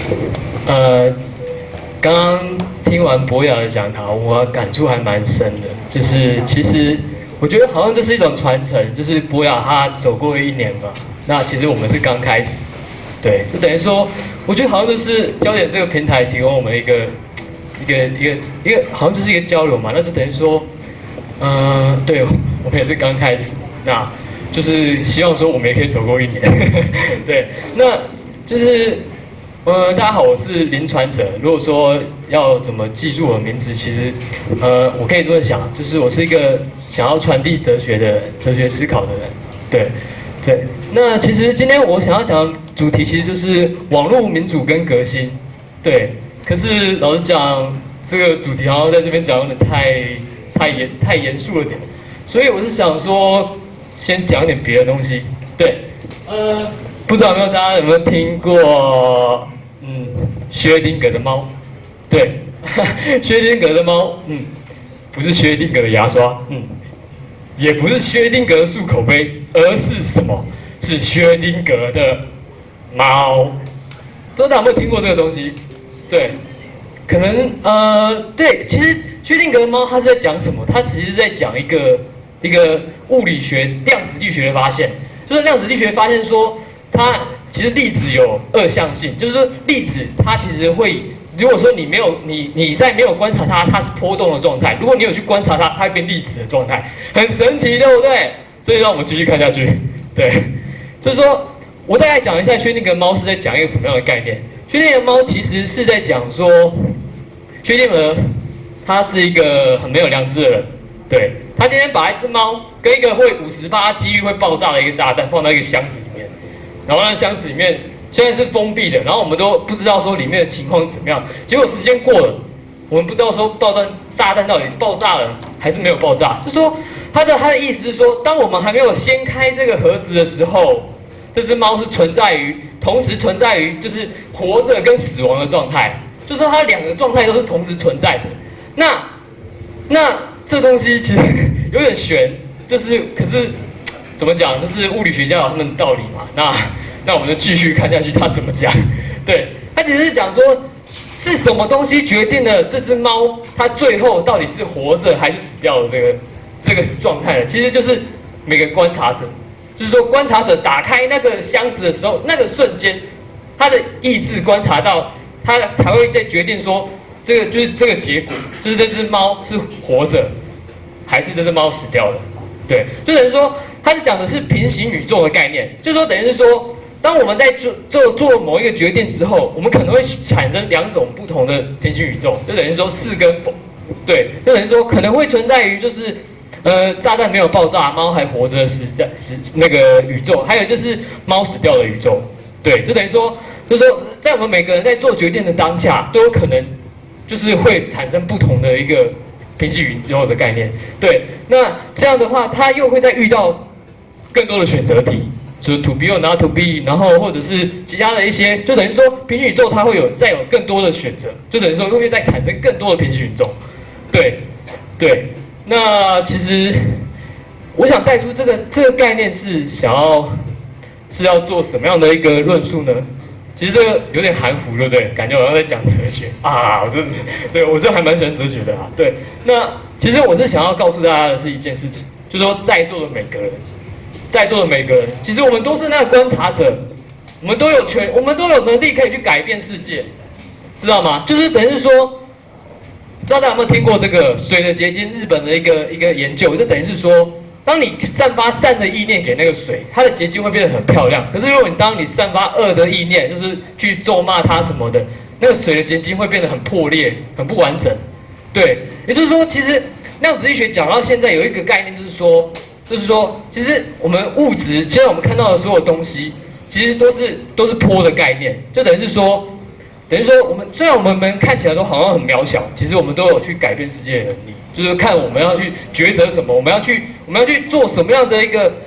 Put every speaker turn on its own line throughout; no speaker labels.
刚刚听完博雅的讲堂，我感触还蛮深的。就是其实我觉得好像这是一种传承，就是博雅他走过了1年吧，那其实我们是刚开始，对，就等于说，我觉得好像就是焦点这个平台提供我们一个，好像就是一个交流嘛，那就等于说，对，我们也是刚开始，那就是希望说我们也可以走过1年，对，那就是。大家好，我是林传哲。如果说要怎么记住我的名字，其实，我可以这么想，就是我是一个想要传递哲学思考的人。对。那其实今天我想要讲的主题，其实就是网络民主跟革新。对。可是老实讲，这个主题好像在这边讲有点太严肃了点，所以我是想说，先讲点别的东西。对。不知道大家有没有听过？薛定谔的猫，对，薛定谔的猫，不是薛定谔的牙刷，也不是薛定谔的漱口杯，而是什么？是薛定谔的猫。不知道大家有没有听过这个东西？对，可能对，其实薛定谔的猫它是在讲什么？它其实是在讲一个物理学量子力学的发现，就是量子力学发现说它。其实粒子有2象性，就是说粒子它其实会，如果说你在没有观察它，它是波动的状态；如果你有去观察它，它会变粒子的状态，很神奇，对不对？所以让我们继续看下去。对，就是说我大概讲一下薛定谔猫是在讲一个什么样的概念。薛定谔猫其实是在讲说，薛定谔他是一个很没有良知的人，对，他今天把一只猫跟一个会50%几率会爆炸的一个炸弹放到一个箱子里面。然后那箱子里面现在是封闭的，然后我们都不知道说里面的情况是怎么样。结果时间过了，我们不知道说炸弹到底爆炸了还是没有爆炸。就说他的意思是说，当我们还没有掀开这个盒子的时候，这只猫是同时存在于就是活着跟死亡的状态，就是说它2个状态都是同时存在的。那这东西其实有点悬，就是可是。怎么讲？就是物理学家有他们的道理嘛。那我们就继续看下去，他怎么讲？对，他其实是讲说，是什么东西决定了这只猫它最后到底是活着还是死掉的这个状态呢？其实就是每个观察者，就是说观察者打开那个箱子的时候，那个瞬间，他的意志观察到，他才会再决定说，这个就是这个结果，就是这只猫是活着，还是这只猫死掉了？对，就等于说。它是讲的是平行宇宙的概念，就是说等于是说，当我们在做某一个决定之后，我们可能会产生2种不同的平行宇宙，就等于说是跟否，对，就等于说可能会存在于就是炸弹没有爆炸，猫还活着那个宇宙，还有就是猫死掉的宇宙，对，就等于说就是说在我们每个人在做决定的当下，都有可能就是会产生不同的一个平行宇宙的概念，对，那这样的话，它又会再遇到。更多的选择题，就是 to be or not to be， 然后或者是其他的一些，就等于说平行宇宙它会再有更多的选择，就等于说会再产生更多的平行宇宙。对。那其实我想带出这个概念是要做什么样的一个论述呢？其实这个有点含糊，对不对？感觉好像在讲哲学啊！我还蛮喜欢哲学的啊。对，那其实我是想要告诉大家的是一件事情，就是说在座的每个人，其实我们都是那个观察者，我们都有能力可以去改变世界，知道吗？就是等于是说，不知道大家有没有听过这个水的结晶？日本的一个研究，就等于是说，当你散发善的意念给那个水，它的结晶会变得很漂亮。可是如果当你散发恶的意念，就是去咒骂它什么的，那个水的结晶会变得很破裂、很不完整。对，也就是说，其实量子力学讲到现在有一个概念，就是说，其实我们物质，现在我们看到的所有东西，其实都是波的概念，就等于说，我们虽然我们看起来都好像很渺小，其实我们都有去改变世界的能力，就是看我们要去抉择什么，我们要去做什么样的一个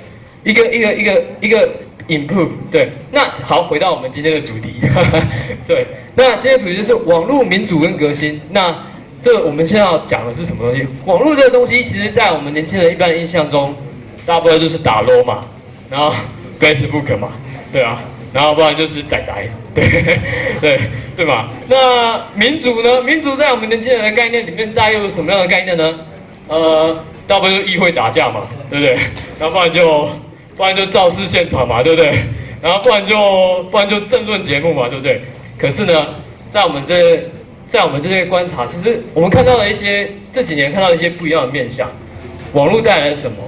improve。对，那好，回到我们今天的主题，对，那今天的主题就是网络民主跟革新。那我们现在要讲的是什么东西？网络这个东西，其实在我们年轻人一般的印象中，大部分就是打 LOL 嘛，然后 Facebook 嘛，对啊，然后不然就是仔仔， 对嘛？那民主呢？民主在我们年轻人的概念里面，大概又是什么样的概念呢？大部分就议会打架嘛，对不对？然后不然就造势现场嘛，对不对？然后不然就政论节目嘛，对不对？可是呢，在我们这些观察，其实我们看到了这几年看到一些不一样的面向。网络带来了什么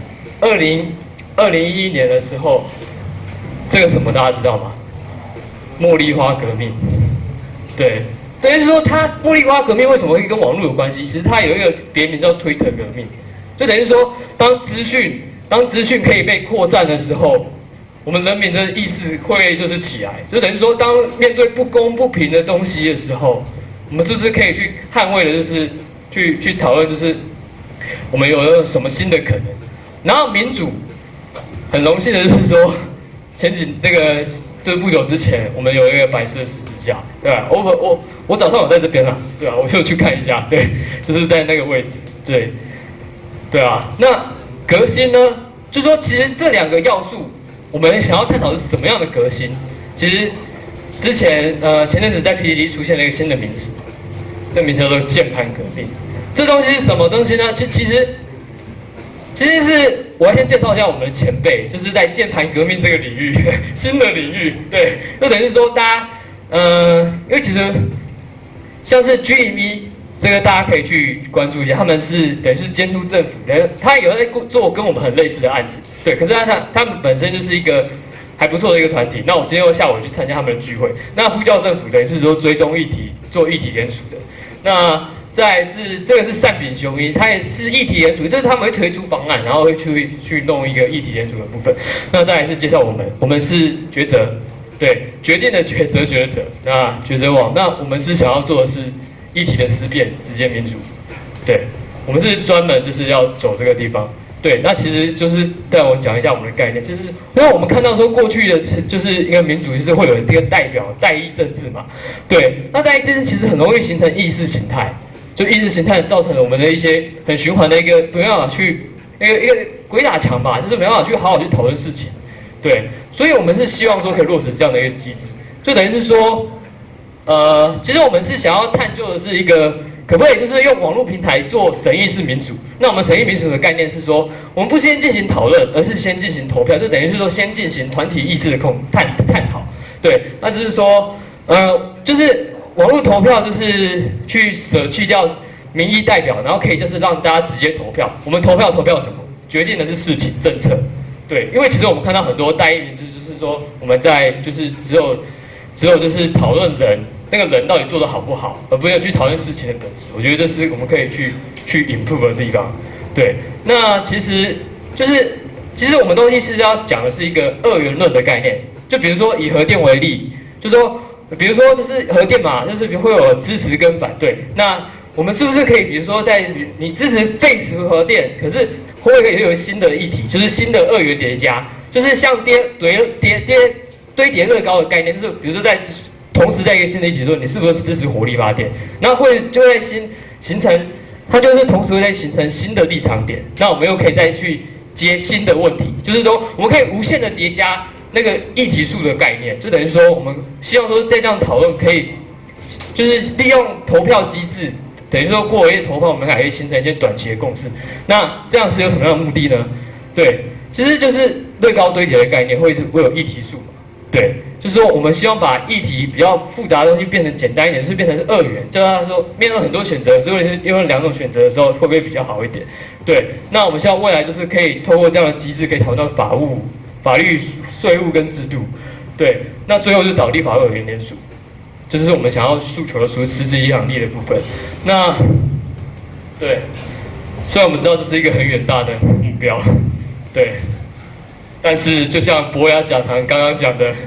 ？2011年的时候，这个什么大家知道吗？茉莉花革命。对，等于是说茉莉花革命为什么会跟网络有关系？其实它有一个别名叫推特革命，就等于说当资讯可以被扩散的时候，我们人民的意识会就是起来，就等于说当面对不公不平的东西的时候，我们是不是可以去捍卫的，就是去讨论，就是我们有没有什么新的可能？然后民主很荣幸的就是说，就是不久之前，我们有一个白色十字架，对吧？我早上有在这边啦，对吧？我就去看一下，对，就是在那个位置，对啊。那革新呢？就说其实这两个要素，我们想要探讨是什么样的革新？其实之前前阵子在 PTT 出现了一个新的名词，这名词叫做键盘革命。这东西是什么东西呢？其实是我要先介绍一下我们的前辈，就是在键盘革命这个领域，新的领域，对，就等于说大家，因为其实像是 GME 这个大家可以去关注一下，他们是等于是监督政府的，他有在做跟我们很类似的案子，对，可是他们本身就是一个还不错的一个团体。那我今天下午去参加他们的聚会，那呼叫政府等于是说追踪议题，做议题联署的，那。再来是这个是善秉雄一，他也是议题联署，就是他们会推出方案，然后会去弄一个议题联署的部分。那再来是介绍我们是抉择，对，决定的抉择抉择，那抉择网，那我们是想要做的是议题的思辨，直接民主，对，我们是专门就是要走这个地方。对，那其实就是带我讲一下我们的概念，就是因为我们看到说过去的就是一个民主就是会有一个代议政治嘛，对，那代议政治其实很容易形成意识形态。就意识形态造成了我们的一些很循环的一个没办法去一个鬼打墙吧，就是没办法去好好去讨论事情，对，所以我们是希望说可以落实这样的一个机制，就等于是说，其实我们是想要探究的是一个可不可以就是用网络平台做审议式民主。那我们审议民主的概念是说，我们不先进行讨论，而是先进行投票，就等于是说先进行团体意识的探讨，对，那就是说，就是。网络投票就是去舍去掉民意代表，然后可以就是让大家直接投票。我们投票什么？决定的是事情政策，对，因为其实我们看到很多代议民制，就是说我们在就是只有就是讨论那个人到底做得好不好，而不是去讨论事情的本质。我觉得这是我们可以去 improve 的地方。对，那其实我们东西是要讲的是一个二元论的概念，就比如说以核电为例，就说。比如说，就是核电嘛，就是会有支持跟反对。那我们是不是可以，比如说，在你支持废除核电，可是会不会有新的议题，就是新的二元叠加，就是像堆叠乐高的概念，就是比如说同时在一个新的议题说，你是不是支持火力发电？然后就会形成，它就是同时会在形成新的立场点。那我们又可以再去接新的问题，就是说我们可以无限的叠加。那个议题数的概念，就等于说，我们希望说在这样讨论可以，就是利用投票机制，等于说过一夜投票，我们还可以形成一件短期的共识。那这样是有什么样的目的呢？对，其实就是乐高堆叠的概念，会有议题数。对，就是说我们希望把议题比较复杂的东西变成简单一点，就是变成是二元，叫他说面对很多选择，所以是用两种选择的时候，会不会比较好一点？对，那我们希望未来就是可以透过这样的机制，可以讨论到法律、税务跟制度，对，那最后就是找立法委员联署，这就是我们想要诉求的实质影响力的部分。那对，虽然我们知道这是一个很远大的目标，对，但是就像博雅讲堂刚刚讲的，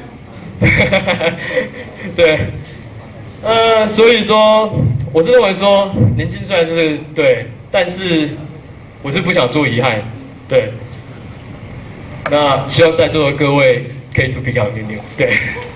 对，所以说我是认为说年轻虽然就是对，但是我是不想做遗憾，对。那希望在座的各位可以 to become new， 对。